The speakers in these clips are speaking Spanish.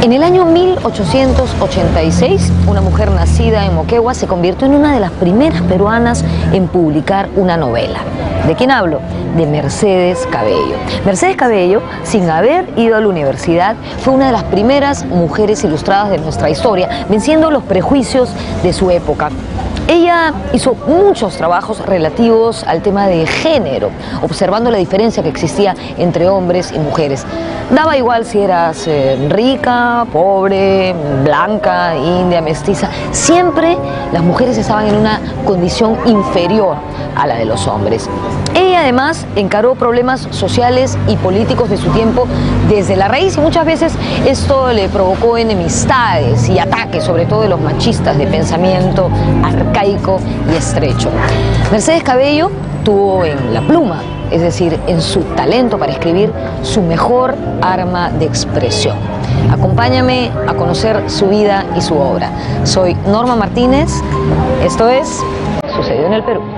En el año 1886, una mujer nacida en Moquegua se convirtió en una de las primeras peruanas en publicar una novela. ¿De quién hablo? De Mercedes Cabello. Mercedes Cabello, sin haber ido a la universidad, fue una de las primeras mujeres ilustradas de nuestra historia, venciendo los prejuicios de su época. Ella hizo muchos trabajos relativos al tema de género, observando la diferencia que existía entre hombres y mujeres. Daba igual si eras rica, pobre, blanca, india, mestiza. Siempre las mujeres estaban en una condición inferior a la de los hombres. Ella además encaró problemas sociales y políticos de su tiempo desde la raíz y muchas veces esto le provocó enemistades y ataques, sobre todo de los machistas de pensamiento arcaico y estrecho. Mercedes Cabello tuvo en la pluma, es decir, en su talento para escribir, su mejor arma de expresión. Acompáñame a conocer su vida y su obra. Soy Norma Martínez, esto es Sucedió en el Perú.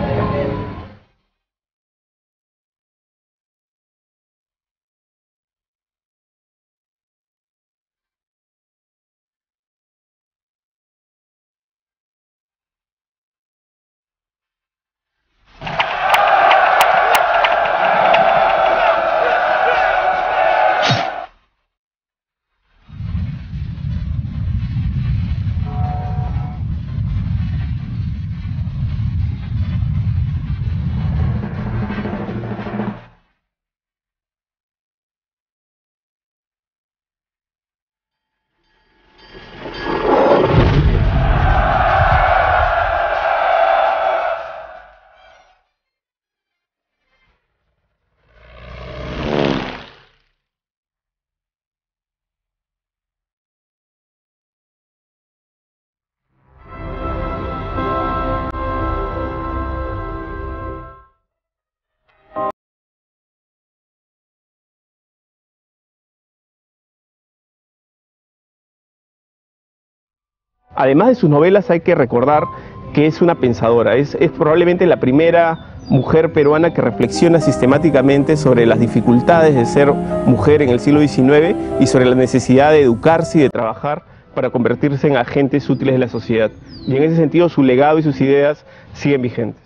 Además de sus novelas, hay que recordar que es una pensadora, es probablemente la primera mujer peruana que reflexiona sistemáticamente sobre las dificultades de ser mujer en el siglo XIX y sobre la necesidad de educarse y de trabajar para convertirse en agentes útiles de la sociedad. Y en ese sentido su legado y sus ideas siguen vigentes.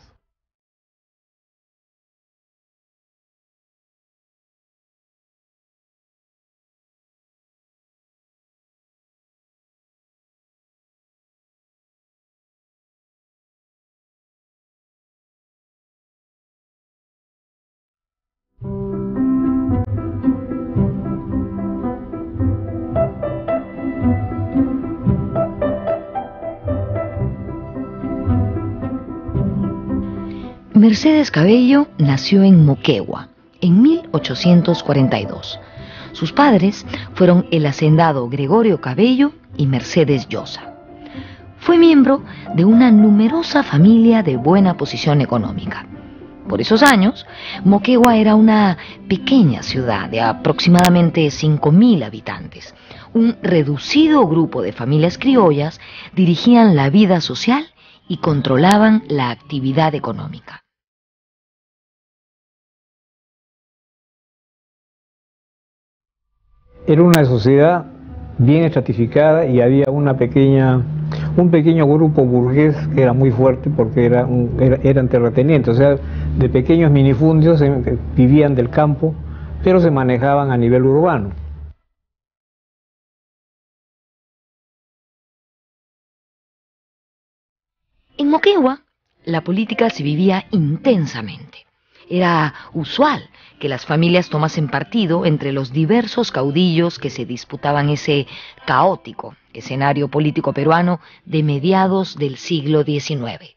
Mercedes Cabello nació en Moquegua en 1842. Sus padres fueron el hacendado Gregorio Cabello y Mercedes Llosa. Fue miembro de una numerosa familia de buena posición económica. Por esos años, Moquegua era una pequeña ciudad de aproximadamente 5.000 habitantes. Un reducido grupo de familias criollas dirigían la vida social y controlaban la actividad económica. Era una sociedad bien estratificada y había un pequeño grupo burgués que era muy fuerte porque eran terratenientes, o sea, de pequeños minifundios vivían del campo, pero se manejaban a nivel urbano. En Moquegua, la política se vivía intensamente. Era usual que las familias tomasen partido entre los diversos caudillos que se disputaban ese caótico escenario político peruano de mediados del siglo XIX.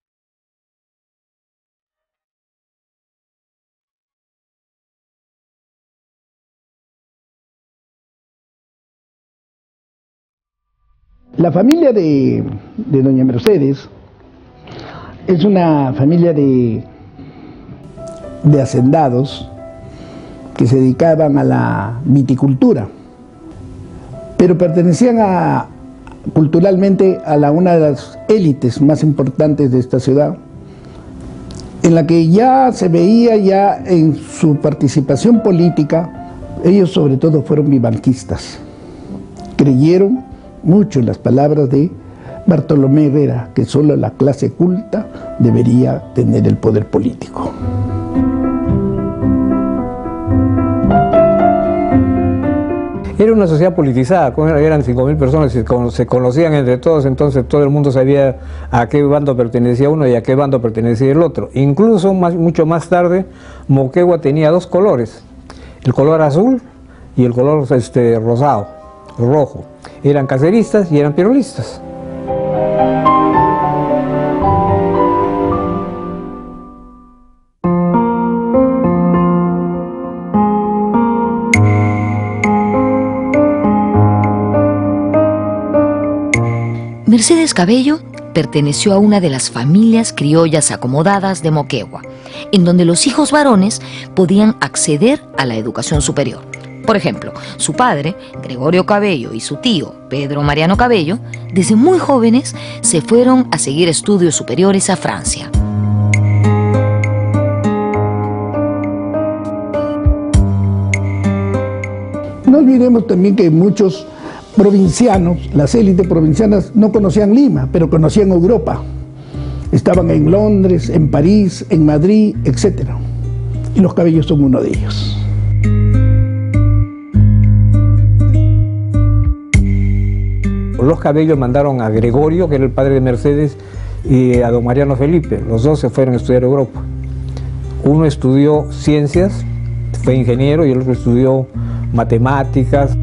La familia de doña Mercedes es una familia de hacendados que se dedicaban a la viticultura, pero pertenecían culturalmente a una de las élites más importantes de esta ciudad, en la que ya se veía ya en su participación política, ellos sobre todo fueron vivanquistas. creyeron mucho en las palabras de Bartolomé Herrera, que solo la clase culta debería tener el poder político. Era una sociedad politizada, eran 5.000 personas, se conocían entre todos, entonces todo el mundo sabía a qué bando pertenecía uno y a qué bando pertenecía el otro. Incluso mucho más tarde, Moquegua tenía dos colores, el color azul y el color rosado, rojo. Eran caceristas y eran peronistas. Mercedes Cabello perteneció a una de las familias criollas acomodadas de Moquegua, en donde los hijos varones podían acceder a la educación superior. Por ejemplo, su padre, Gregorio Cabello, y su tío, Pedro Mariano Cabello, desde muy jóvenes se fueron a seguir estudios superiores a Francia. No olvidemos también que muchos provincianos, las élites provincianas, no conocían Lima, pero conocían Europa. Estaban en Londres, en París, en Madrid, etc. Y los Cabellos son uno de ellos. Los Cabellos mandaron a Gregorio, que era el padre de Mercedes, y a don Mariano Felipe. Los dos se fueron a estudiar a Europa. Uno estudió ciencias, fue ingeniero, y el otro estudió matemáticas.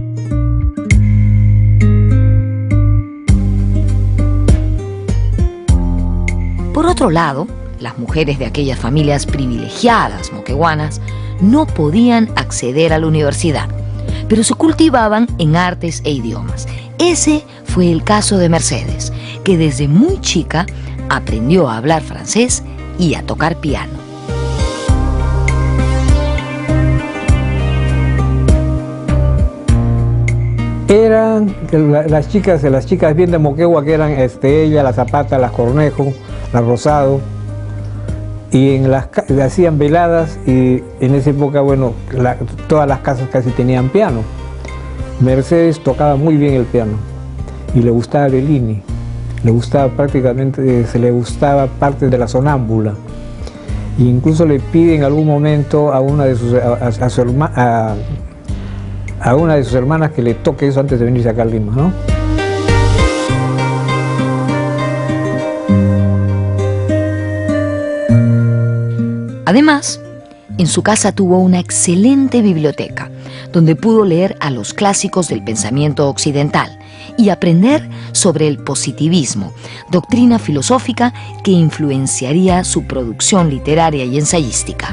Por otro lado, las mujeres de aquellas familias privilegiadas moqueguanas no podían acceder a la universidad, pero se cultivaban en artes e idiomas. Ese fue el caso de Mercedes, que desde muy chica aprendió a hablar francés y a tocar piano. Eran las chicas bien de Moquegua, que eran ella, la Zapata, las Cornejo, la Rosado, y le hacían veladas, y en esa época, bueno, todas las casas casi tenían piano. Mercedes tocaba muy bien el piano y le gustaba Bellini, le gustaba se le gustaba parte de la sonámbula, e incluso le pide en algún momento a una de sus hermanas que le toque eso antes de venirse acá a Lima, ¿no? Además, en su casa tuvo una excelente biblioteca, donde pudo leer a los clásicos del pensamiento occidental y aprender sobre el positivismo, doctrina filosófica que influenciaría su producción literaria y ensayística.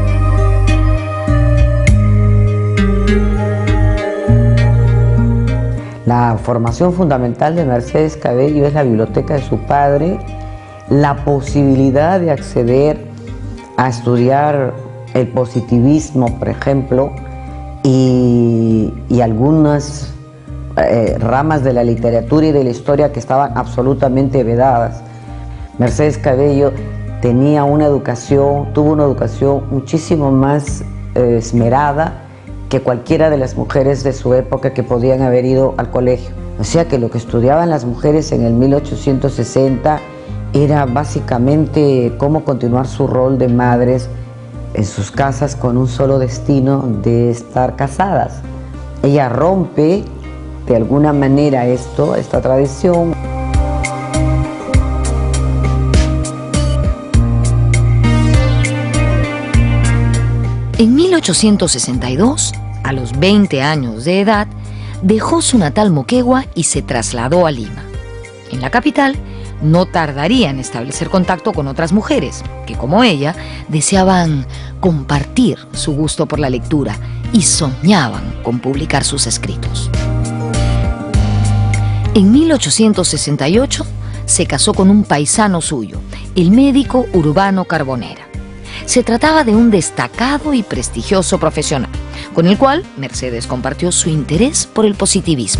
La formación fundamental de Mercedes Cabello es la biblioteca de su padre, la posibilidad de acceder a estudiar el positivismo, por ejemplo, y algunas ramas de la literatura y de la historia que estaban absolutamente vedadas. Mercedes Cabello tuvo una educación muchísimo más esmerada que cualquiera de las mujeres de su época que podían haber ido al colegio. O sea que lo que estudiaban las mujeres en el 1860 era básicamente cómo continuar su rol de madres en sus casas con un solo destino de estar casadas. Ella rompe de alguna manera esta tradición. En 1862, a los 20 años de edad, dejó su natal Moquegua y se trasladó a Lima. En la capital, no tardaría en establecer contacto con otras mujeres que, como ella, deseaban compartir su gusto por la lectura y soñaban con publicar sus escritos. En 1868 se casó con un paisano suyo, el médico Urbano Carbonera. Se trataba de un destacado y prestigioso profesional, con el cual Mercedes compartió su interés por el positivismo.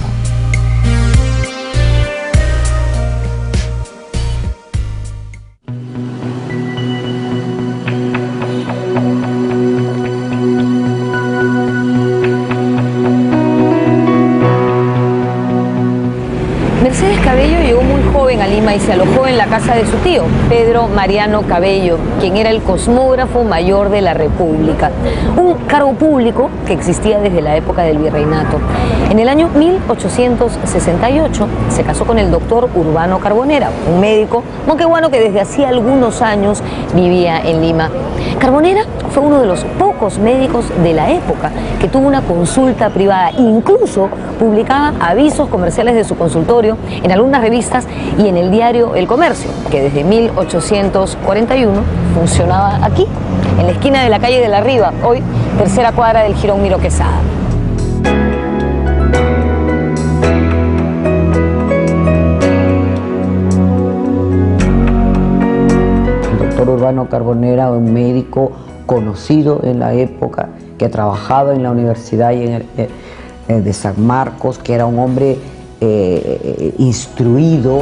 Lima y se alojó en la casa de su tío, Pedro Mariano Cabello, quien era el cosmógrafo mayor de la República, un cargo público que existía desde la época del virreinato. En el año 1868 se casó con el doctor Urbano Carbonera, un médico moqueguano que desde hacía algunos años vivía en Lima. Carbonera fue uno de los pocos médicos de la época que tuvo una consulta privada, incluso publicaba avisos comerciales de su consultorio en algunas revistas y en el diario El Comercio, que desde 1841 funcionaba aquí, en la esquina de la calle de la Riva, hoy tercera cuadra del Jirón Miro Quesada. El doctor Urbano Carbonera, un médico conocido en la época, que ha trabajado en la universidad y de San Marcos, que era un hombre instruido.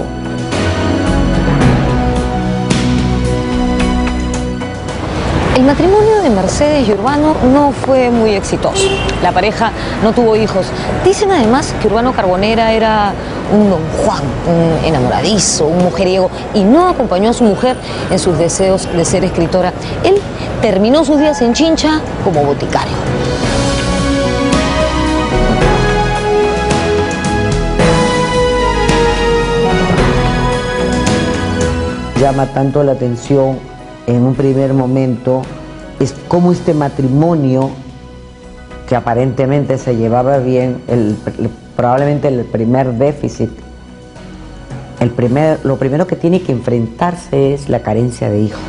El matrimonio de Mercedes y Urbano no fue muy exitoso. La pareja no tuvo hijos. Dicen además que Urbano Carbonera era un don Juan, un enamoradizo, un mujeriego, y no acompañó a su mujer en sus deseos de ser escritora. Él terminó sus días en Chincha como boticario. Llama tanto la atención en un primer momento es cómo este matrimonio, que aparentemente se llevaba bien, probablemente el primer déficit, lo primero que tiene que enfrentarse es la carencia de hijos.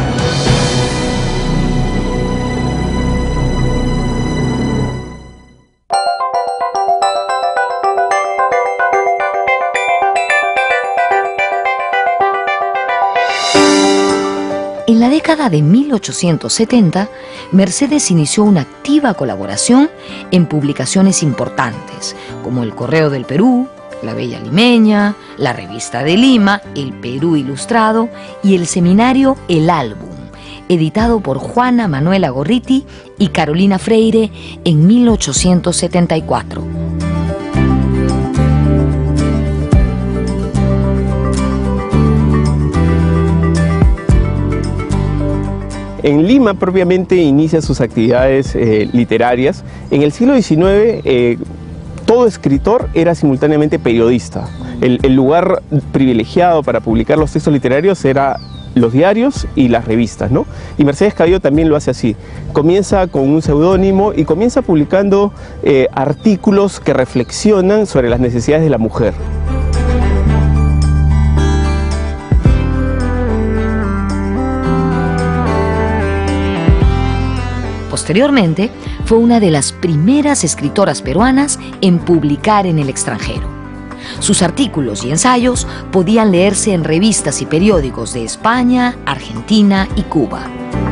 En la década de 1870, Mercedes inició una activa colaboración en publicaciones importantes, como El Correo del Perú, La Bella Limeña, la Revista de Lima, El Perú Ilustrado y el semanario El Álbum, editado por Juana Manuela Gorriti y Carolina Freire en 1874. En Lima propiamente inicia sus actividades literarias. En el siglo XIX todo escritor era simultáneamente periodista. El lugar privilegiado para publicar los textos literarios era los diarios y las revistas, ¿no? Y Mercedes Cabello también lo hace así. Comienza con un seudónimo y comienza publicando artículos que reflexionan sobre las necesidades de la mujer. Posteriormente, fue una de las primeras escritoras peruanas en publicar en el extranjero. Sus artículos y ensayos podían leerse en revistas y periódicos de España, Argentina y Cuba.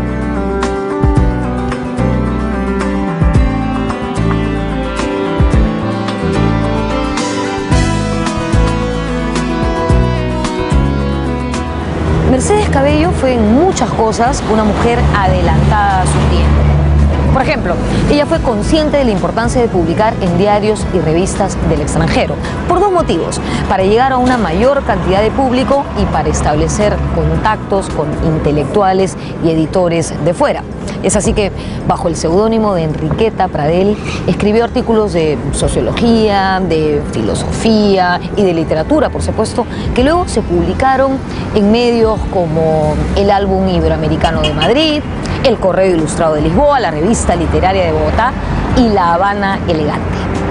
Mercedes Cabello fue en muchas cosas una mujer adelantada a su tiempo. Por ejemplo, ella fue consciente de la importancia de publicar en diarios y revistas del extranjero, por dos motivos: para llegar a una mayor cantidad de público y para establecer contactos con intelectuales y editores de fuera. Es así que, bajo el seudónimo de Enriqueta Pradel, escribió artículos de sociología, de filosofía y de literatura, por supuesto, que luego se publicaron en medios como el Álbum Iberoamericano de Madrid, El Correo Ilustrado de Lisboa, la Revista Literaria de Bogotá y La Habana Elegante.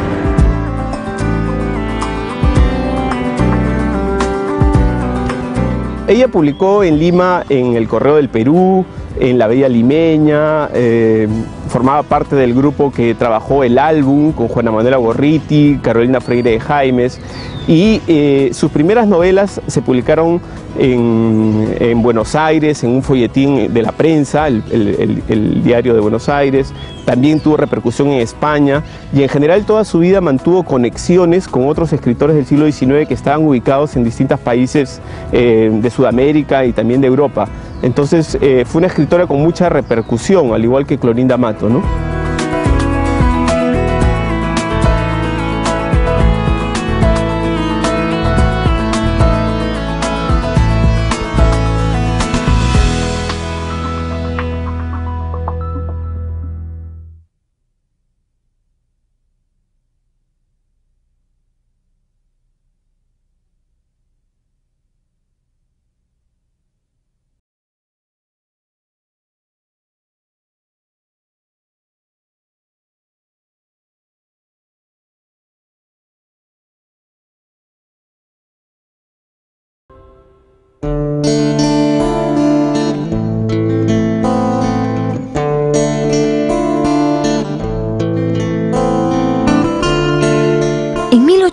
Ella publicó en Lima en El Correo del Perú, en La Bella Limeña, formaba parte del grupo que trabajó El Álbum con Juana Manuela Gorriti, Carolina Freire de Jaimes, y sus primeras novelas se publicaron en Buenos Aires, en un folletín de la prensa, el Diario de Buenos Aires. También tuvo repercusión en España y en general toda su vida mantuvo conexiones con otros escritores del siglo XIX que estaban ubicados en distintos países de Sudamérica y también de Europa. Entonces fue una escritora con mucha repercusión, al igual que Clorinda Mato, ¿no?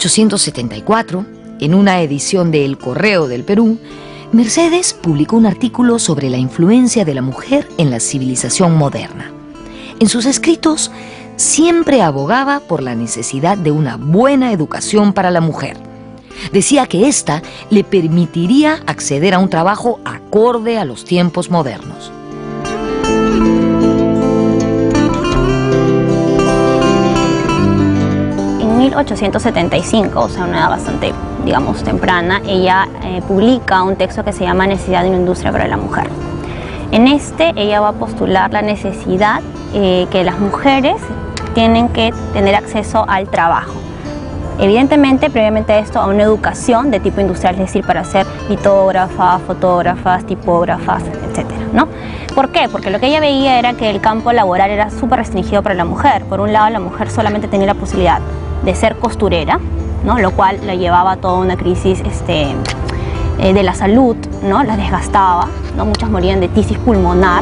1874, en una edición de El Correo del Perú, Mercedes publicó un artículo sobre la influencia de la mujer en la civilización moderna. En sus escritos, siempre abogaba por la necesidad de una buena educación para la mujer. Decía que ésta le permitiría acceder a un trabajo acorde a los tiempos modernos. En 1875, o sea, una edad bastante, digamos, temprana, ella publica un texto que se llama Necesidad de una industria para la mujer. En ella va a postular la necesidad que las mujeres tienen que tener acceso al trabajo. Evidentemente, previamente a esto, a una educación de tipo industrial, es decir, para ser litógrafas, fotógrafas, tipógrafas, etcétera, ¿no? ¿Por qué? Porque lo que ella veía era que el campo laboral era súper restringido para la mujer. Por un lado, la mujer solamente tenía la posibilidad de ser costurera, ¿no? Lo cual la llevaba a toda una crisis de la salud, ¿no? La desgastaba, ¿no? Muchas morían de tisis pulmonar.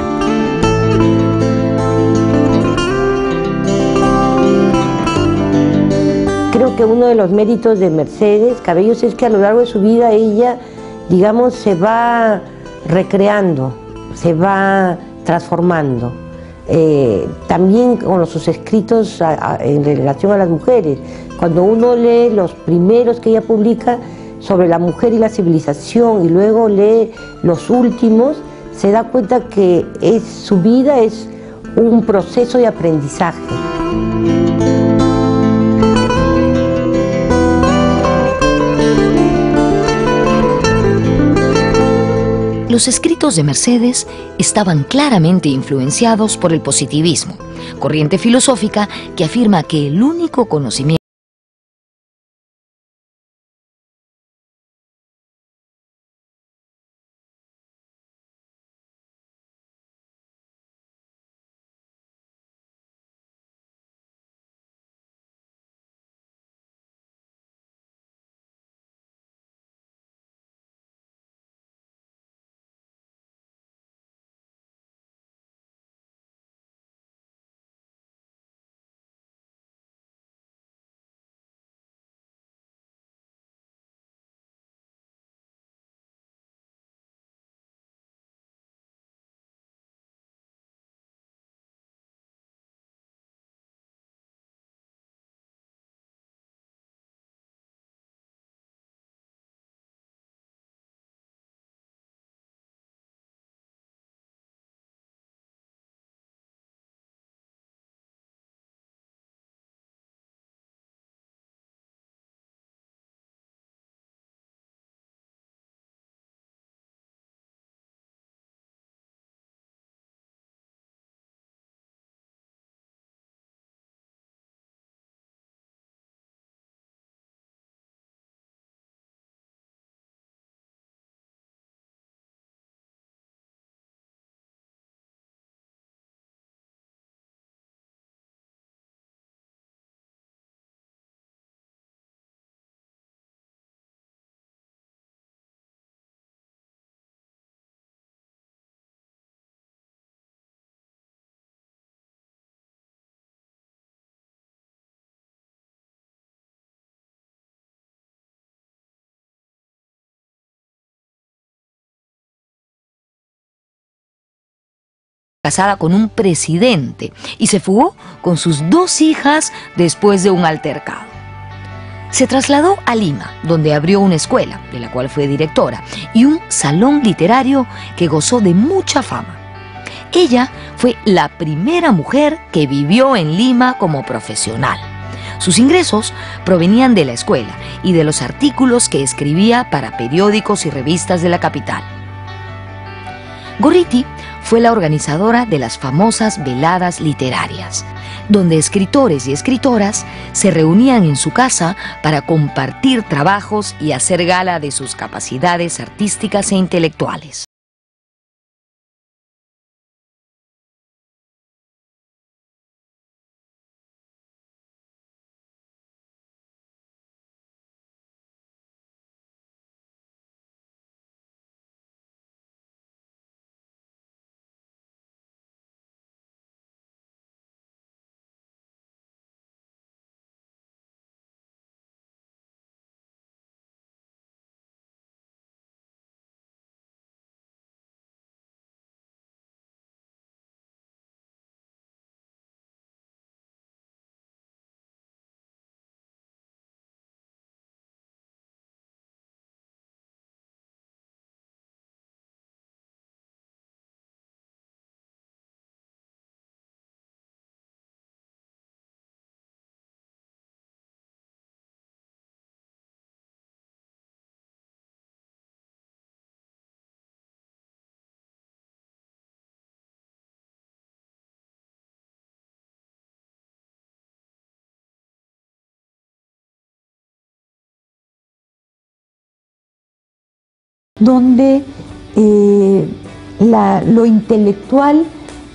Creo que uno de los méritos de Mercedes Cabellos es que a lo largo de su vida ella, digamos, se va recreando, se va transformando. También con sus escritos en relación a las mujeres. Cuando uno lee los primeros que ella publica sobre la mujer y la civilización y luego lee los últimos, se da cuenta que su vida es un proceso de aprendizaje. Los escritos de Mercedes estaban claramente influenciados por el positivismo, corriente filosófica que afirma que el único conocimiento casada con un presidente y se fugó con sus 2 hijas después de un altercado. Se trasladó a Lima, donde abrió una escuela, de la cual fue directora, y un salón literario que gozó de mucha fama. Ella fue la primera mujer que vivió en Lima como profesional. Sus ingresos provenían de la escuela y de los artículos que escribía para periódicos y revistas de la capital. Gorriti fue la organizadora de las famosas veladas literarias, donde escritores y escritoras se reunían en su casa para compartir trabajos y hacer gala de sus capacidades artísticas e intelectuales. donde lo intelectual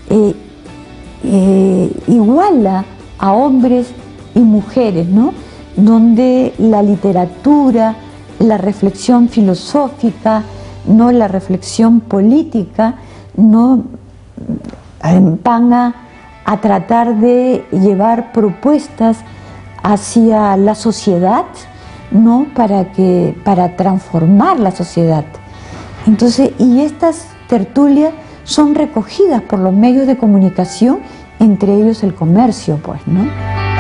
iguala a hombres y mujeres, ¿no? Donde la literatura, la reflexión filosófica, no la reflexión política, no van a tratar de llevar propuestas hacia la sociedad, ¿no? Para transformar la sociedad. Entonces, y estas tertulias son recogidas por los medios de comunicación, entre ellos el comercio, pues, ¿no?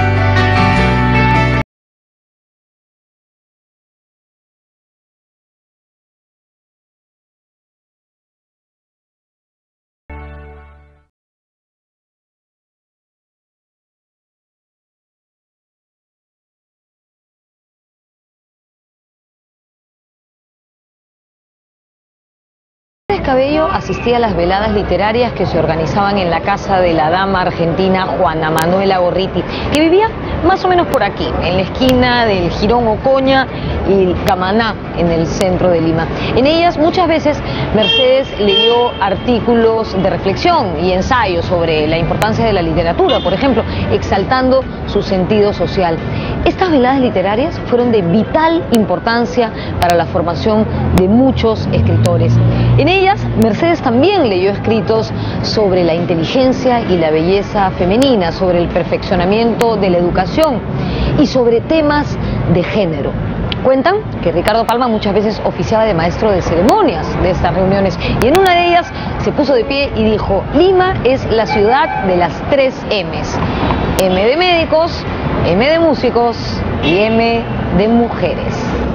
Cabello asistía a las veladas literarias que se organizaban en la casa de la dama argentina Juana Manuela Gorriti, que vivía más o menos por aquí, en la esquina del Jirón Ocoña y Camaná, en el centro de Lima. En ellas muchas veces Mercedes leyó artículos de reflexión y ensayos sobre la importancia de la literatura, por ejemplo, exaltando su sentido social. Estas veladas literarias fueron de vital importancia para la formación de muchos escritores. En ellas, Mercedes también leyó escritos sobre la inteligencia y la belleza femenina, sobre el perfeccionamiento de la educación y sobre temas de género. Cuentan que Ricardo Palma muchas veces oficiaba de maestro de ceremonias de estas reuniones y en una de ellas se puso de pie y dijo: Lima es la ciudad de las 3 M's. M de médicos, M de músicos y M de mujeres.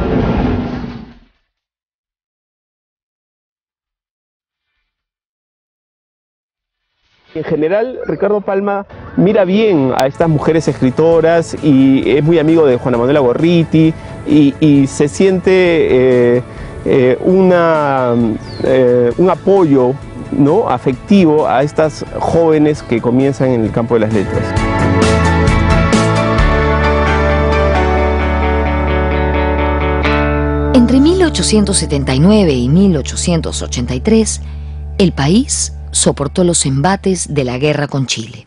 En general, Ricardo Palma mira bien a estas mujeres escritoras y es muy amigo de Juana Manuela Gorriti y se siente un apoyo, ¿no?, afectivo a estas jóvenes que comienzan en el campo de las letras. Entre 1879 y 1883, el país soportó los embates de la guerra con Chile.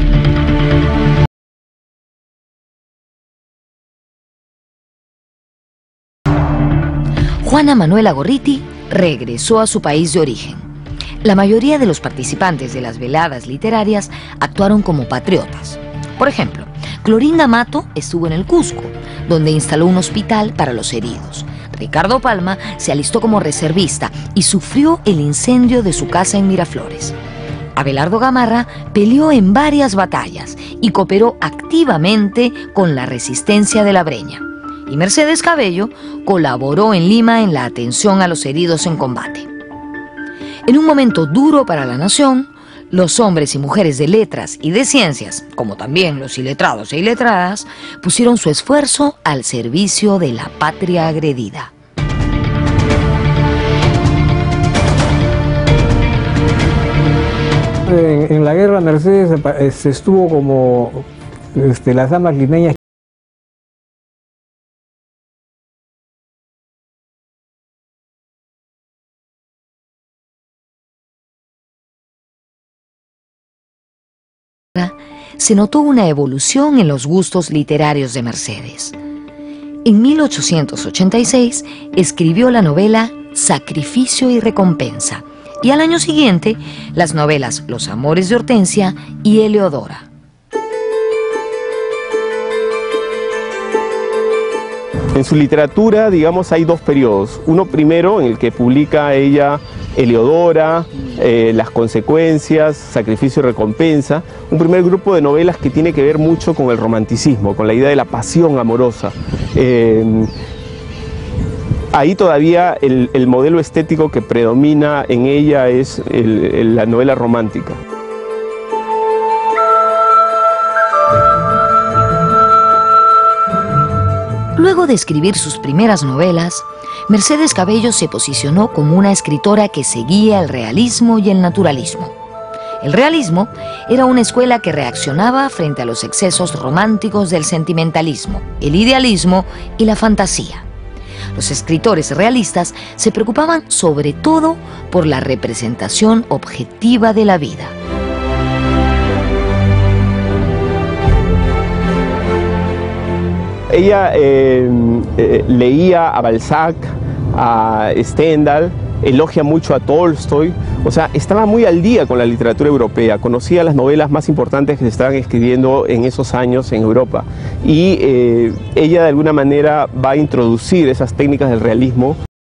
Juana Manuela Gorriti regresó a su país de origen. La mayoría de los participantes de las veladas literarias actuaron como patriotas. Por ejemplo, Clorinda Mato estuvo en el Cusco, donde instaló un hospital para los heridos. Ricardo Palma se alistó como reservista y sufrió el incendio de su casa en Miraflores. Abelardo Gamarra peleó en varias batallas y cooperó activamente con la resistencia de la Breña. Y Mercedes Cabello colaboró en Lima en la atención a los heridos en combate. En un momento duro para la nación, los hombres y mujeres de letras y de ciencias, como también los iletrados e iletradas, pusieron su esfuerzo al servicio de la patria agredida. En la guerra Mercedes estuvo como las damas limeñas. Se notó una evolución en los gustos literarios de Mercedes. En 1886 escribió la novela Sacrificio y Recompensa y al año siguiente las novelas Los amores de Hortensia y Eleodora. En su literatura, digamos, hay dos periodos. Uno primero en el que publica ella Eleodora, Las consecuencias, Sacrificio y Recompensa, un primer grupo de novelas que tiene que ver mucho con el romanticismo, con la idea de la pasión amorosa. Ahí todavía el modelo estético que predomina en ella es la novela romántica. Luego de escribir sus primeras novelas, Mercedes Cabello se posicionó como una escritora que seguía el realismo y el naturalismo. El realismo era una escuela que reaccionaba frente a los excesos románticos del sentimentalismo, el idealismo y la fantasía. Los escritores realistas se preocupaban sobre todo por la representación objetiva de la vida. Ella leía a Balzac, a Stendhal, elogia mucho a Tolstoy, o sea, estaba muy al día con la literatura europea, conocía las novelas más importantes que se estaban escribiendo en esos años en Europa, y ella de alguna manera va a introducir esas técnicas del realismo.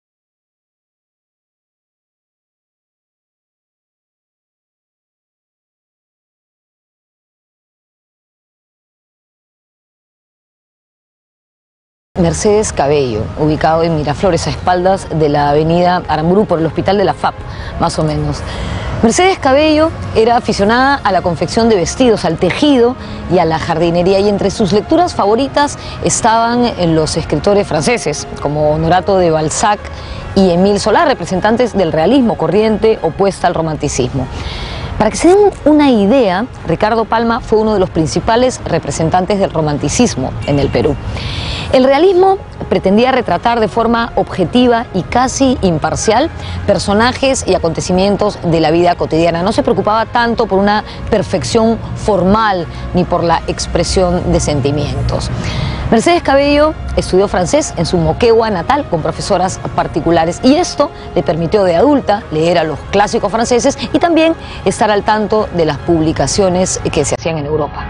Mercedes Cabello, ubicado en Miraflores, a espaldas de la avenida Aramburu, por el hospital de la FAP, más o menos. Mercedes Cabello era aficionada a la confección de vestidos, al tejido y a la jardinería, y entre sus lecturas favoritas estaban los escritores franceses, como Honorato de Balzac y Émile Zola, representantes del realismo, corriente opuesta al romanticismo. Para que se den una idea, Ricardo Palma fue uno de los principales representantes del romanticismo en el Perú. El realismo pretendía retratar de forma objetiva y casi imparcial personajes y acontecimientos de la vida cotidiana. No se preocupaba tanto por una perfección formal ni por la expresión de sentimientos. Mercedes Cabello estudió francés en su Moquegua natal con profesoras particulares, y esto le permitió de adulta leer a los clásicos franceses y también estar al tanto de las publicaciones que se hacían en Europa.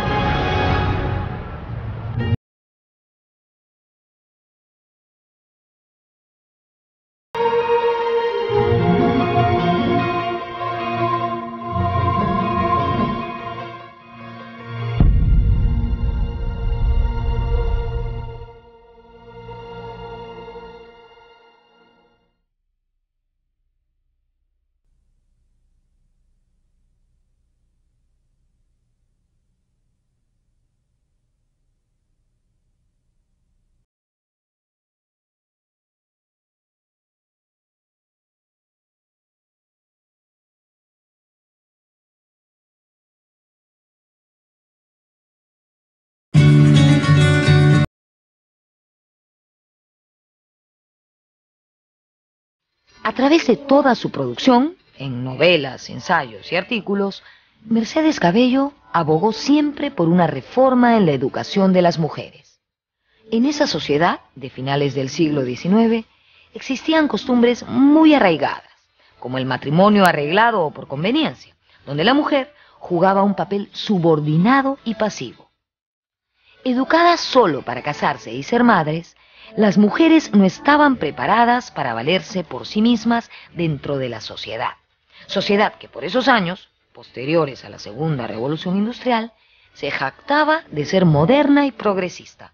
A través de toda su producción, en novelas, ensayos y artículos, Mercedes Cabello abogó siempre por una reforma en la educación de las mujeres. En esa sociedad de finales del siglo XIX existían costumbres muy arraigadas, como el matrimonio arreglado o por conveniencia, donde la mujer jugaba un papel subordinado y pasivo. Educadas solo para casarse y ser madres, las mujeres no estaban preparadas para valerse por sí mismas dentro de la sociedad. Sociedad que por esos años, posteriores a la Segunda Revolución Industrial, se jactaba de ser moderna y progresista.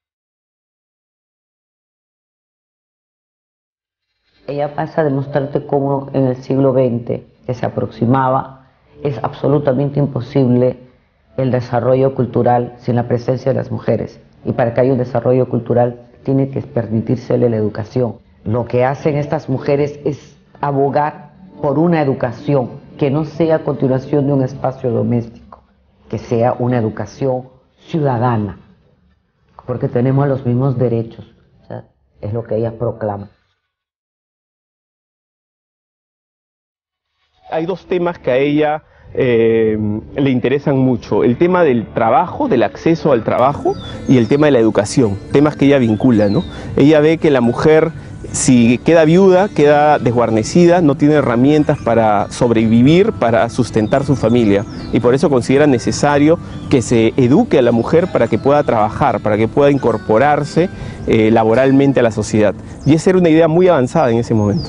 Ella pasa a demostrarte cómo en el siglo XX, que se aproximaba, es absolutamente imposible el desarrollo cultural sin la presencia de las mujeres. Y para que haya un desarrollo cultural tiene que permitírsele la educación. Lo que hacen estas mujeres es abogar por una educación que no sea a continuación de un espacio doméstico, que sea una educación ciudadana, porque tenemos los mismos derechos, o sea, es lo que ellas proclaman. Hay dos temas que a ella le interesan mucho: el tema del trabajo, del acceso al trabajo, y el tema de la educación, temas que ella vincula, ¿no? Ella ve que la mujer, si queda viuda, queda desguarnecida, no tiene herramientas para sobrevivir, para sustentar su familia, y por eso considera necesario que se eduque a la mujer para que pueda trabajar, para que pueda incorporarse laboralmente a la sociedad. Y esa era una idea muy avanzada en ese momento.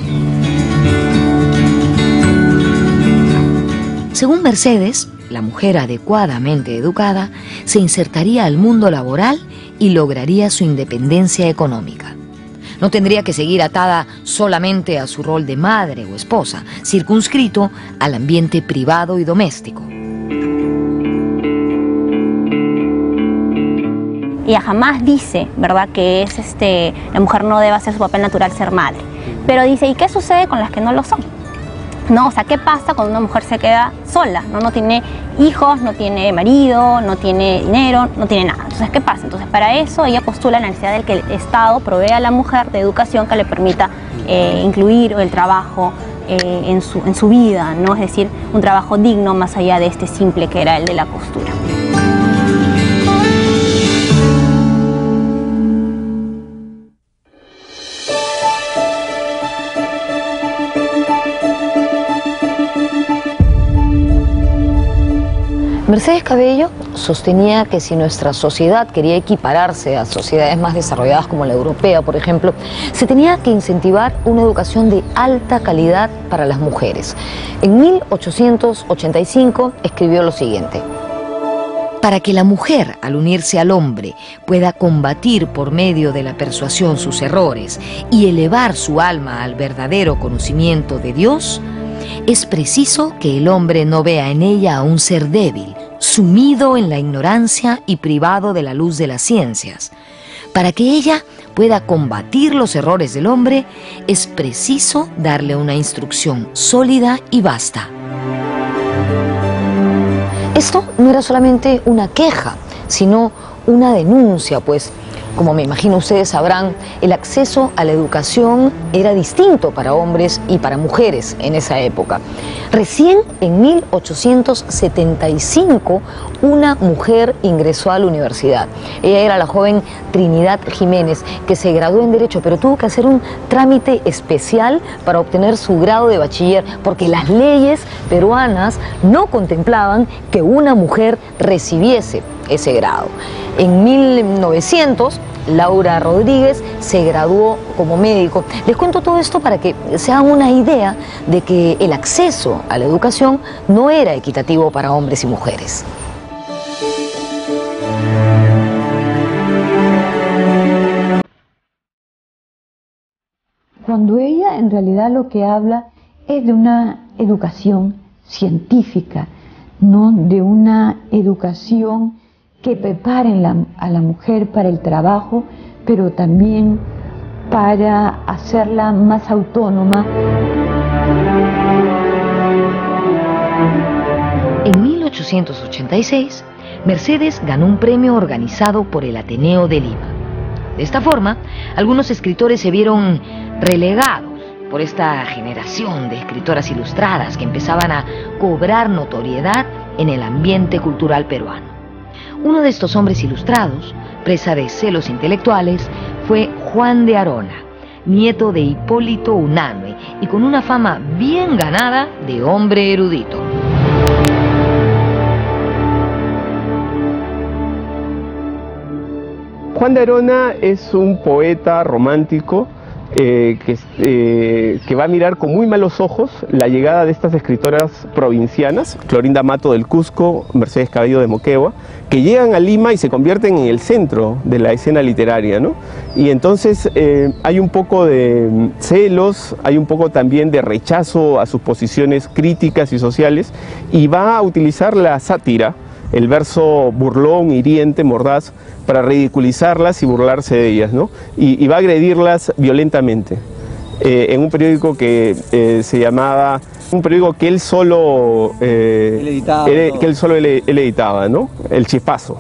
Según Mercedes, la mujer adecuadamente educada se insertaría al mundo laboral y lograría su independencia económica. No tendría que seguir atada solamente a su rol de madre o esposa, circunscrito al ambiente privado y doméstico. Ella jamás dice, ¿verdad?, que es la mujer no debe hacer su papel natural, ser madre. Pero dice, ¿y qué sucede con las que no lo son? ¿no? O sea, ¿qué pasa cuando una mujer se queda sola? No tiene hijos, no tiene marido, no tiene dinero, no tiene nada. Entonces, ¿qué pasa? Entonces, para eso ella postula la necesidad de que el Estado provea a la mujer de educación que le permita incluir el trabajo en su vida, ¿no? Es decir, un trabajo digno más allá de este simple que era el de la costura. Mercedes Cabello sostenía que si nuestra sociedad quería equipararse a sociedades más desarrolladas como la europea, por ejemplo, se tenía que incentivar una educación de alta calidad para las mujeres. En 1885 escribió lo siguiente: para que la mujer, al unirse al hombre, pueda combatir por medio de la persuasión sus errores y elevar su alma al verdadero conocimiento de Dios, es preciso que el hombre no vea en ella a un ser débil, sumido en la ignorancia y privado de la luz de las ciencias. Para que ella pueda combatir los errores del hombre, es preciso darle una instrucción sólida y vasta. Esto no era solamente una queja, sino una denuncia, pues, como me imagino ustedes sabrán, el acceso a la educación era distinto para hombres y para mujeres en esa época. Recién en 1875 una mujer ingresó a la universidad. Ella era la joven Trinidad Jiménez, que se graduó en Derecho, pero tuvo que hacer un trámite especial para obtener su grado de bachiller, porque las leyes peruanas no contemplaban que una mujer recibiese ese grado. En 1900, Laura Rodríguez se graduó como médico. Les cuento todo esto para que se hagan una idea de que el acceso a la educación no era equitativo para hombres y mujeres. Cuando ella en realidad lo que habla es de una educación científica, no de una educación que preparen a la mujer para el trabajo, pero también para hacerla más autónoma. En 1886, Mercedes ganó un premio organizado por el Ateneo de Lima. De esta forma, algunos escritores se vieron relegados por esta generación de escritoras ilustradas que empezaban a cobrar notoriedad en el ambiente cultural peruano. Uno de estos hombres ilustrados, presa de celos intelectuales, fue Juan de Arona, nieto de Hipólito Unanue y con una fama bien ganada de hombre erudito. Juan de Arona es un poeta romántico que va a mirar con muy malos ojos la llegada de estas escritoras provincianas, Clorinda Mato del Cusco, Mercedes Cabello de Moquegua, que llegan a Lima y se convierten en el centro de la escena literaria, ¿no? Y entonces hay un poco de celos, hay un poco también de rechazo a sus posiciones críticas y sociales, y va a utilizar la sátira, el verso burlón, hiriente, mordaz, para ridiculizarlas y burlarse de ellas, ¿no? Y va a agredirlas violentamente. En un periódico que se llamaba, un periódico que él solo editaba, ¿no? El Chispazo.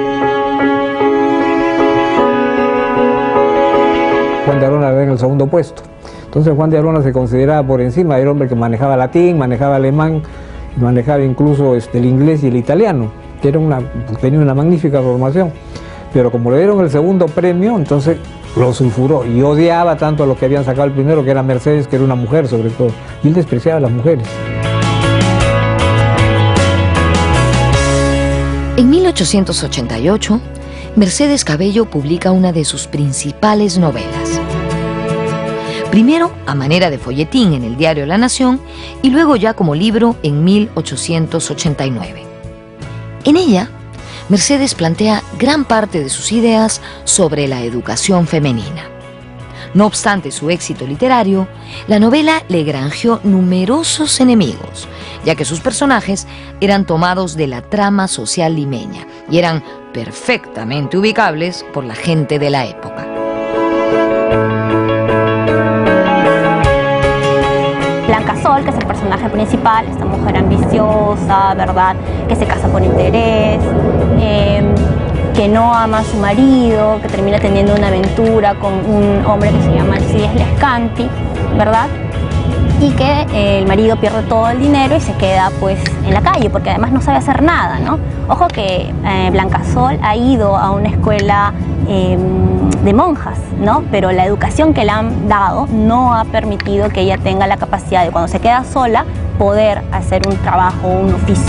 Juan de Arona en el segundo puesto. Entonces Juan de Arona se consideraba por encima, era hombre que manejaba latín, manejaba alemán, manejaba incluso el inglés y el italiano, que tenía una magnífica formación. Pero como le dieron el segundo premio, entonces lo sulfuró y odiaba tanto a los que habían sacado el primero, que era Mercedes, que era una mujer sobre todo, y él despreciaba a las mujeres. En 1888, Mercedes Cabello publica una de sus principales novelas. Primero a manera de folletín en el diario La Nación y luego ya como libro en 1889. En ella, Mercedes plantea gran parte de sus ideas sobre la educación femenina. No obstante su éxito literario, la novela le granjeó numerosos enemigos, ya que sus personajes eran tomados de la trama social limeña y eran perfectamente ubicables por la gente de la época. Blanca-Sol, que es el personaje principal, esta mujer ambiciosa, ¿verdad?, que se casa por interés, que no ama a su marido, que termina teniendo una aventura con un hombre que se llama Alcides Lescanti, ¿verdad?, y que el marido pierde todo el dinero y se queda pues en la calle, porque además no sabe hacer nada, ¿no? Ojo que Blanca-Sol ha ido a una escuela de monjas, ¿no? Pero la educación que le han dado no ha permitido que ella tenga la capacidad de, cuando se queda sola, poder hacer un trabajo, un oficio.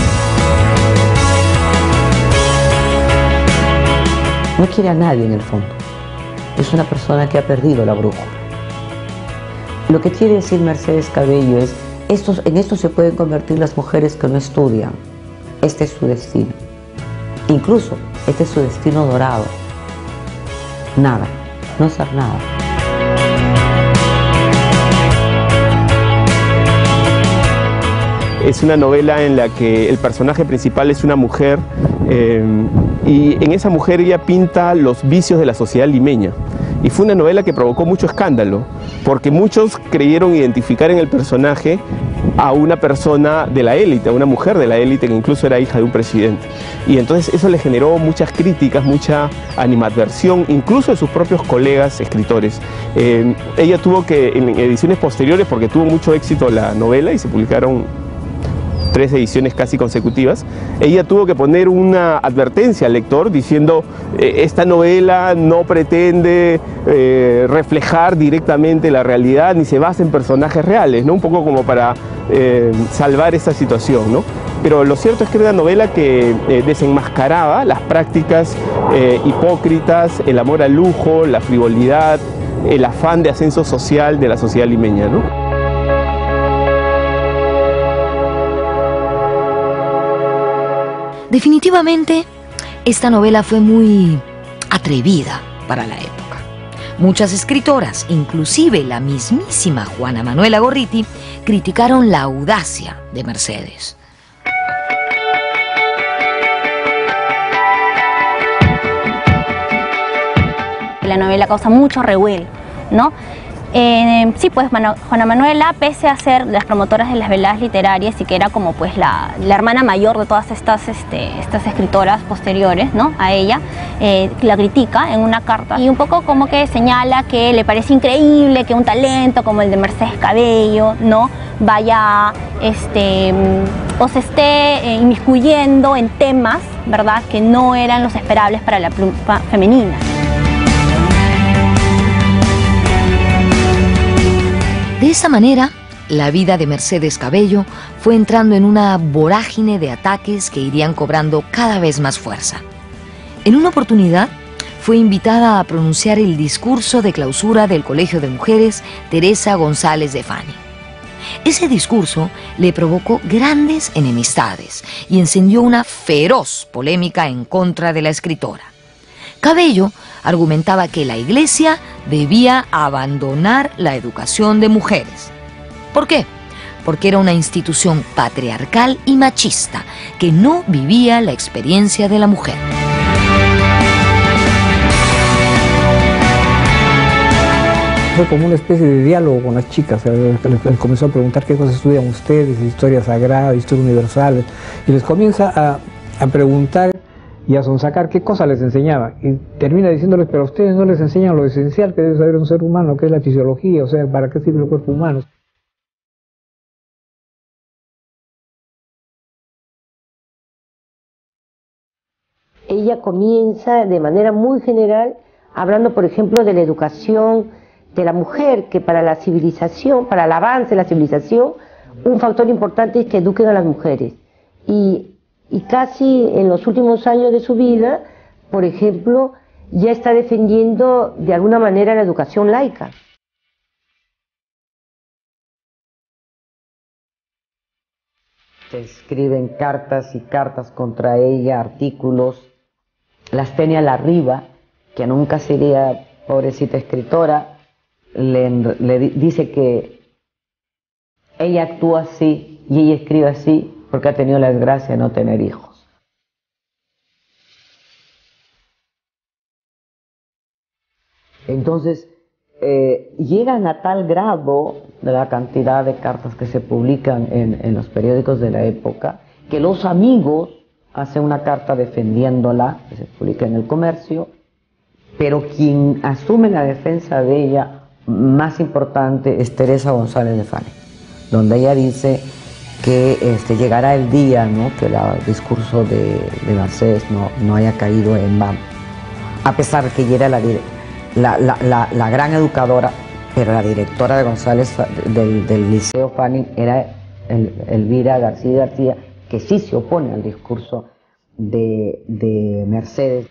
No quiere a nadie en el fondo. Es una persona que ha perdido la brújula. Lo que quiere decir Mercedes Cabello es, en esto se pueden convertir las mujeres que no estudian. Este es su destino. Incluso, este es su destino dorado. Nada, no hacer nada. Es una novela en la que el personaje principal es una mujer y en esa mujer ella pinta los vicios de la sociedad limeña. Y fue una novela que provocó mucho escándalo, porque muchos creyeron identificar en el personaje a una persona de la élite, a una mujer de la élite que incluso era hija de un presidente. Y entonces eso le generó muchas críticas, mucha animadversión, incluso de sus propios colegas escritores. Ella tuvo que, en ediciones posteriores, porque tuvo mucho éxito la novela y se publicaron 3 ediciones casi consecutivas, ella tuvo que poner una advertencia al lector diciendo esta novela no pretende reflejar directamente la realidad ni se basa en personajes reales, ¿no? Un poco como para salvar esa situación, ¿no? Pero lo cierto es que era una novela que desenmascaraba las prácticas hipócritas, el amor al lujo, la frivolidad, el afán de ascenso social de la sociedad limeña, ¿no? Definitivamente, esta novela fue muy atrevida para la época. Muchas escritoras, inclusive la mismísima Juana Manuela Gorriti, criticaron la audacia de Mercedes. La novela causa mucho revuelo, ¿no? Sí, pues Juana Manuela, pese a ser las promotoras de las veladas literarias y que era como pues la hermana mayor de todas estas escritoras posteriores, ¿no?, a ella, la critica en una carta y un poco como que señala que le parece increíble que un talento como el de Mercedes Cabello, ¿no?, vaya o se esté inmiscuyendo en temas, ¿verdad?, que no eran los esperables para la pluma femenina. De esa manera, la vida de Mercedes Cabello fue entrando en una vorágine de ataques que irían cobrando cada vez más fuerza. En una oportunidad, fue invitada a pronunciar el discurso de clausura del Colegio de Mujeres Teresa González de Fani. Ese discurso le provocó grandes enemistades y encendió una feroz polémica en contra de la escritora. Cabello argumentaba que la Iglesia debía abandonar la educación de mujeres. ¿Por qué? Porque era una institución patriarcal y machista que no vivía la experiencia de la mujer. Fue como una especie de diálogo con las chicas. Les comenzó a preguntar qué cosas estudian ustedes, historia sagrada, historia universal, y les comienza a preguntar y a sonsacar qué cosas les enseñaba, y termina diciéndoles, pero a ustedes no les enseñan lo esencial que debe saber un ser humano, que es la fisiología, o sea, ¿para qué sirve el cuerpo humano? Ella comienza de manera muy general hablando, por ejemplo, de la educación de la mujer, que para la civilización, para el avance de la civilización, un factor importante es que eduquen a las mujeres. Y casi en los últimos años de su vida, por ejemplo, ya está defendiendo de alguna manera la educación laica. Se escriben cartas y cartas contra ella, artículos. Lastenia Larriba, que nunca sería pobrecita escritora, le dice que ella actúa así y ella escribe así porque ha tenido la desgracia de no tener hijos. Entonces, llegan a tal grado de la cantidad de cartas que se publican en los periódicos de la época, que los amigos hacen una carta defendiéndola, que se publica en El Comercio, pero quien asume la defensa de ella más importante es Teresa González de Fane, donde ella dice que llegará el día, ¿no?, que el discurso de Mercedes no haya caído en vano, a pesar de que ella era la gran educadora, pero la directora de González del Liceo Fanning era Elvira García García, que sí se opone al discurso de Mercedes.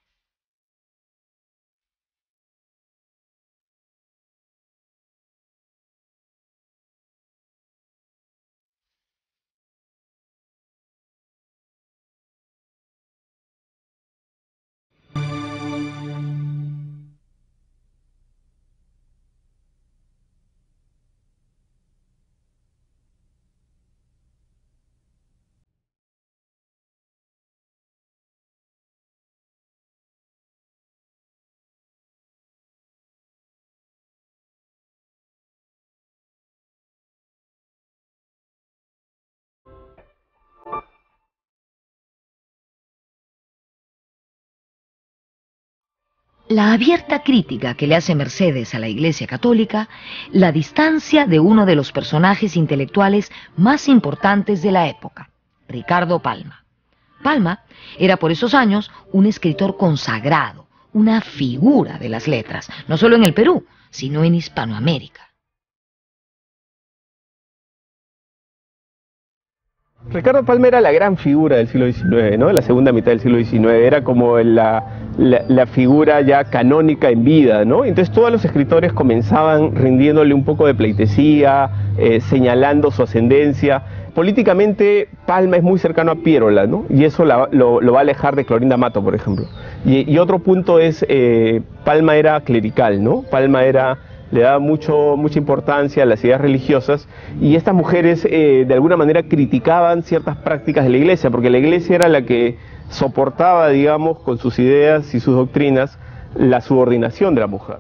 La abierta crítica que le hace Mercedes a la Iglesia Católica la distancia de uno de los personajes intelectuales más importantes de la época, Ricardo Palma. Palma era por esos años un escritor consagrado, una figura de las letras, no solo en el Perú, sino en Hispanoamérica. Ricardo Palma era la gran figura del siglo XIX, ¿no? La segunda mitad del siglo XIX, era como la figura ya canónica en vida, ¿no? Entonces todos los escritores comenzaban rindiéndole un poco de pleitesía, señalando su ascendencia. Políticamente Palma es muy cercano a Piérola, ¿no? Y eso lo va a alejar de Clorinda Mato, por ejemplo. Y otro punto es, Palma era clerical, ¿no? Palma le daba mucha importancia a las ideas religiosas, y estas mujeres de alguna manera criticaban ciertas prácticas de la iglesia, porque la iglesia era la que soportaba, digamos, con sus ideas y sus doctrinas, la subordinación de la mujer.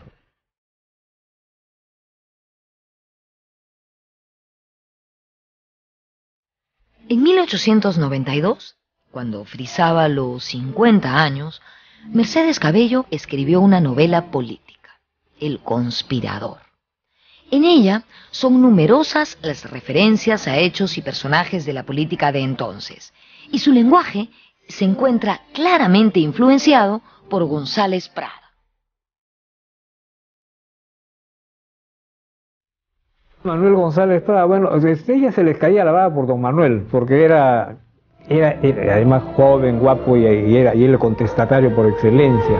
En 1892, cuando frisaba los 50 años, Mercedes Cabello escribió una novela política, El Conspirador. En ella son numerosas las referencias a hechos y personajes de la política de entonces, y su lenguaje se encuentra claramente influenciado por González Prada. Manuel González Prada, bueno, ella se les caía la baba por don Manuel, porque era además joven, guapo y era el contestatario por excelencia.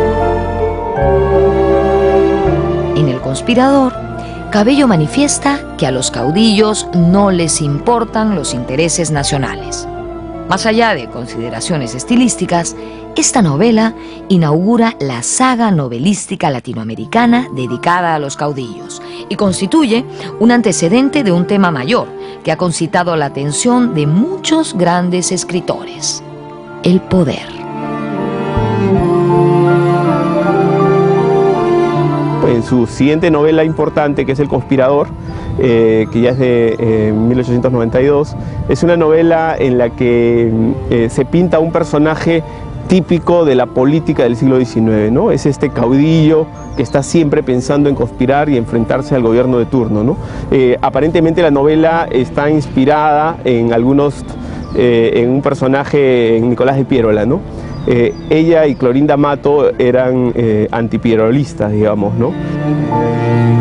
En El Conspirador, Cabello manifiesta que a los caudillos no les importan los intereses nacionales. Más allá de consideraciones estilísticas, esta novela inaugura la saga novelística latinoamericana dedicada a los caudillos y constituye un antecedente de un tema mayor que ha concitado la atención de muchos grandes escritores: el poder. En su siguiente novela importante, que es El Conspirador, que ya es de 1892, es una novela en la que se pinta un personaje típico de la política del siglo XIX, ¿no? Es este caudillo que está siempre pensando en conspirar y enfrentarse al gobierno de turno, ¿no? Aparentemente la novela está inspirada en en un personaje, en Nicolás de Piérola, ¿no? Ella y Clorinda Mato eran antipierolistas, digamos, ¿no?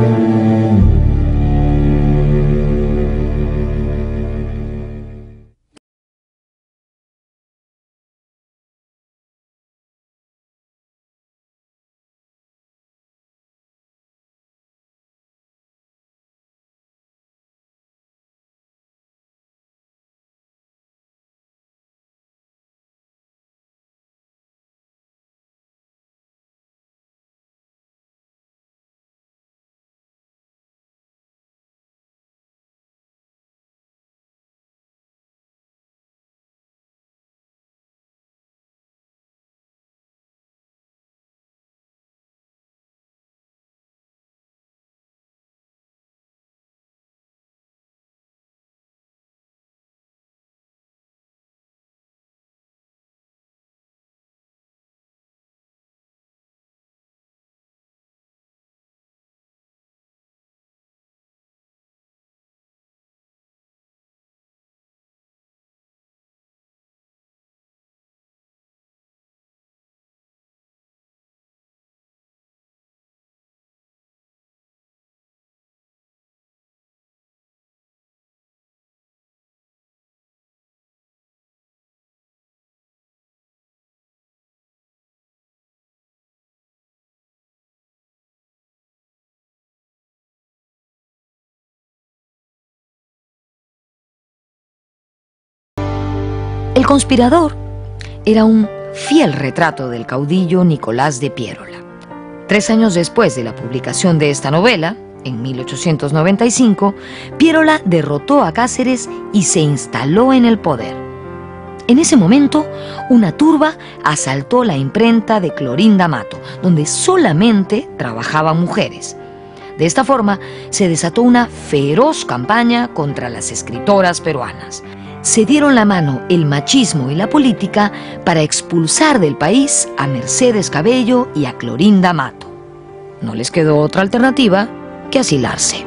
conspirador era un fiel retrato del caudillo Nicolás de Piérola. 3 años después de la publicación de esta novela, en 1895, Piérola derrotó a Cáceres y se instaló en el poder. En ese momento, una turba asaltó la imprenta de Clorinda Mato, donde solamente trabajaban mujeres. De esta forma, se desató una feroz campaña contra las escritoras peruanas. Se dieron la mano el machismo y la política para expulsar del país a Mercedes Cabello y a Clorinda Mato. No les quedó otra alternativa que asilarse.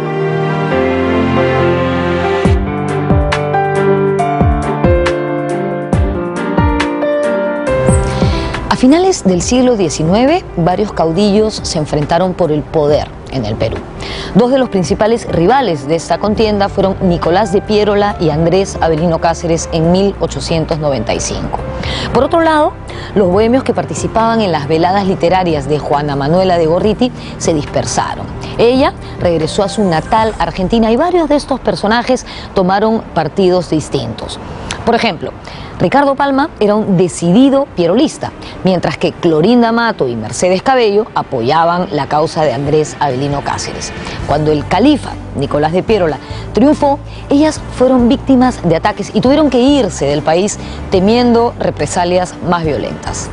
A finales del siglo XIX, varios caudillos se enfrentaron por el poder en el Perú. 2 de los principales rivales de esta contienda fueron Nicolás de Piérola y Andrés Avelino Cáceres en 1895. Por otro lado, los bohemios que participaban en las veladas literarias de Juana Manuela de Gorriti se dispersaron. Ella regresó a su natal Argentina y varios de estos personajes tomaron partidos distintos. Por ejemplo, Ricardo Palma era un decidido pierolista, mientras que Clorinda Mato y Mercedes Cabello apoyaban la causa de Andrés Avelino Cáceres. Cuando el califa Nicolás de Piérola triunfó, ellas fueron víctimas de ataques y tuvieron que irse del país temiendo represalias más violentas.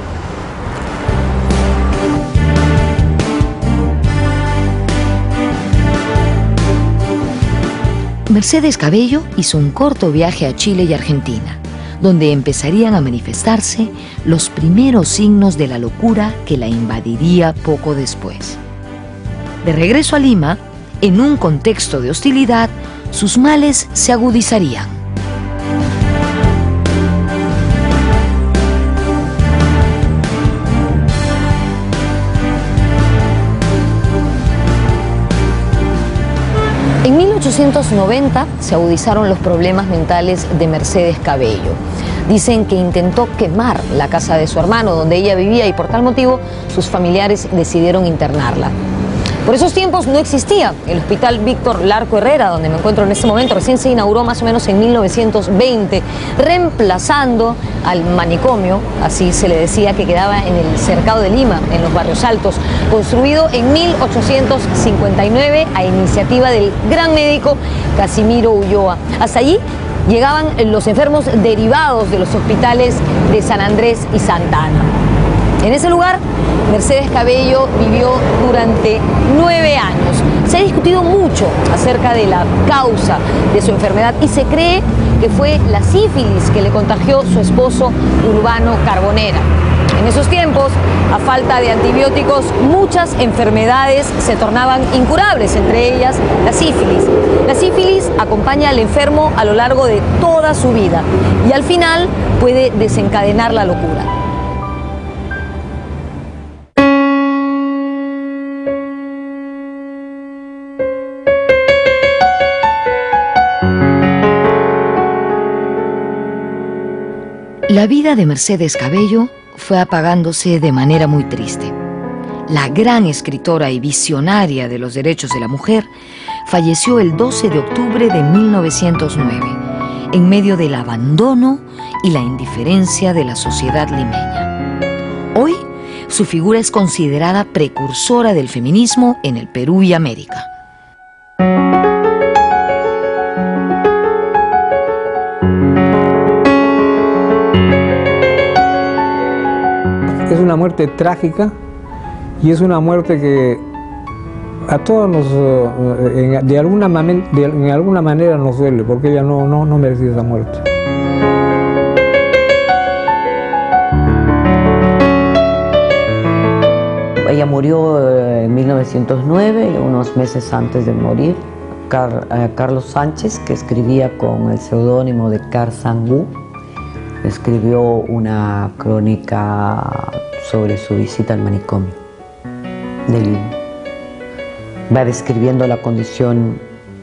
Mercedes Cabello hizo un corto viaje a Chile y Argentina, donde empezarían a manifestarse los primeros signos de la locura que la invadiría poco después. De regreso a Lima, en un contexto de hostilidad, sus males se agudizarían. En 1890 se agudizaron los problemas mentales de Mercedes Cabello. Dicen que intentó quemar la casa de su hermano donde ella vivía y por tal motivo sus familiares decidieron internarla. Por esos tiempos no existía el Hospital Víctor Larco Herrera, donde me encuentro en este momento. Recién se inauguró más o menos en 1920, reemplazando al manicomio, así se le decía, que quedaba en el Cercado de Lima, en los Barrios Altos, construido en 1859 a iniciativa del gran médico Casimiro Ulloa. Hasta allí llegaban los enfermos derivados de los hospitales de San Andrés y Santa Ana. En ese lugar, Mercedes Cabello vivió durante 9 años. Se ha discutido mucho acerca de la causa de su enfermedad y se cree que fue la sífilis que le contagió su esposo Urbano Carbonera. En esos tiempos, a falta de antibióticos, muchas enfermedades se tornaban incurables, entre ellas la sífilis. La sífilis acompaña al enfermo a lo largo de toda su vida y al final puede desencadenar la locura. La vida de Mercedes Cabello fue apagándose de manera muy triste. La gran escritora y visionaria de los derechos de la mujer falleció el 12 de octubre de 1909, en medio del abandono y la indiferencia de la sociedad limeña. Hoy, su figura es considerada precursora del feminismo en el Perú y América. Es una muerte trágica y es una muerte que a todos nos, en alguna manera nos duele, porque ella no merecía esa muerte. Ella murió en 1909, unos meses antes de morir. Carlos Sánchez, que escribía con el seudónimo de Car Sangú, escribió una crónica sobre su visita al manicomio de Lima. Va describiendo la condición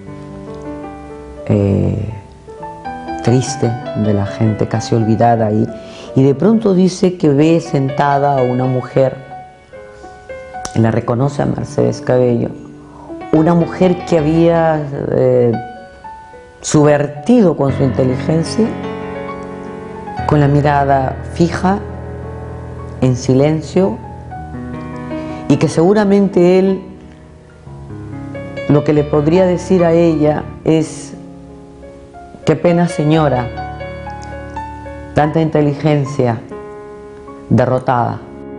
triste de la gente casi olvidada ahí, y de pronto dice que ve sentada a una mujer, la reconoce a Mercedes Cabello, una mujer que había subvertido con su inteligencia con la mirada fija, en silencio, y que seguramente él lo que le podría decir a ella es: qué pena, señora, tanta inteligencia derrotada.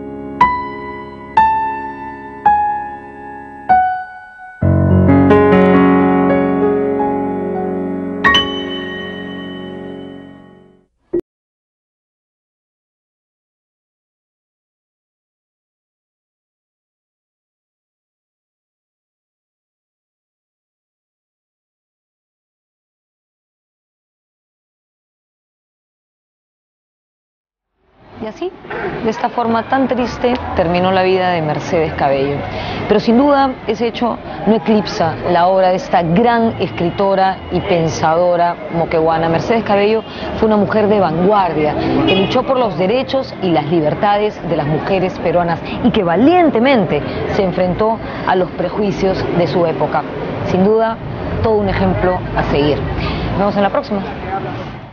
Y así, de esta forma tan triste, terminó la vida de Mercedes Cabello. Pero sin duda, ese hecho no eclipsa la obra de esta gran escritora y pensadora moqueguana. Mercedes Cabello fue una mujer de vanguardia, que luchó por los derechos y las libertades de las mujeres peruanas y que valientemente se enfrentó a los prejuicios de su época. Sin duda, todo un ejemplo a seguir. Nos vemos en la próxima.